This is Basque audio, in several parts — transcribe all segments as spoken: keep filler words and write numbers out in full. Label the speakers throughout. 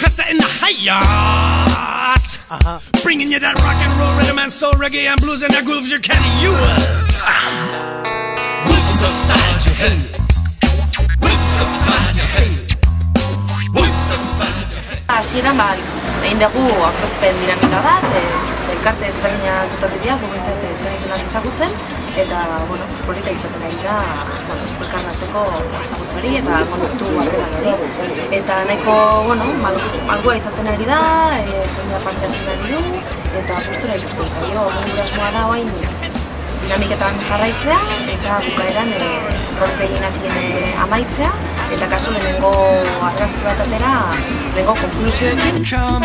Speaker 1: Chester in the hi-hats, uh-huh. Bringing you that rock and roll rhythm and soul, reggae and blues and the grooves you can use. Whips upside your head, whips upside your head, whips upside your head.
Speaker 2: Hasieran bat, egin dugu aurkezpen dinamika bat, elkarte ezberdinak etorri dira, guretzat ezberdinak ezagutzen, eta, bueno, polita izaten ari da, elkarnarteko ezagutzari eta kontaktu harremanari. Eta nahiko, bueno, malgua izaten ari da, jendea parte hartzen ari du, eta postura ikusten zaio. Gure asmoa da orain dinamiketan jarraitzea, eta bukaeran rolpeginakin amaitzea, eta kasu lehenengo argazki bat atera, lehenengo konklusioekin.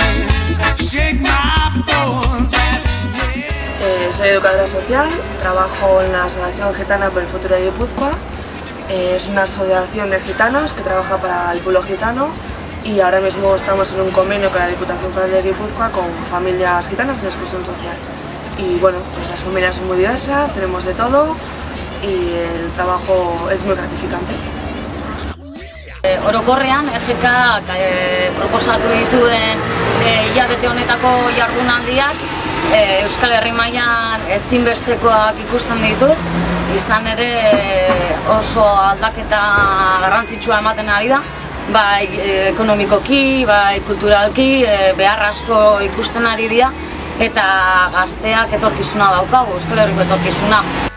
Speaker 2: Eh, soy educadora social, trabajo en la Asociación Gitana por el Futuro de Guipúzcoa. Eh, es una asociación de gitanos que trabaja para el pueblo gitano y ahora mismo estamos en un convenio con la Diputación Foral de Guipúzcoa con familias gitanas en exclusión social. Y bueno, pues las familias son muy diversas, tenemos de todo y el trabajo es muy gratificante.
Speaker 3: Orokorrean, E G K proposatu dituen hilabete honetako jardunaldiak Euskal Herri mailan ezinbestekoak ikusten ditut, izan ere oso aldaketa garrantzitsua ematen ari da, bai ekonomikoki, bai kulturalki, behar asko ikusten ari dira, eta gazteak etorkizuna daukagu, Euskal Herriko etorkizuna.